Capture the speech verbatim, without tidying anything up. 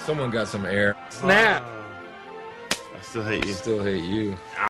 Someone got some air. Snap. I still hate you. Still hate you.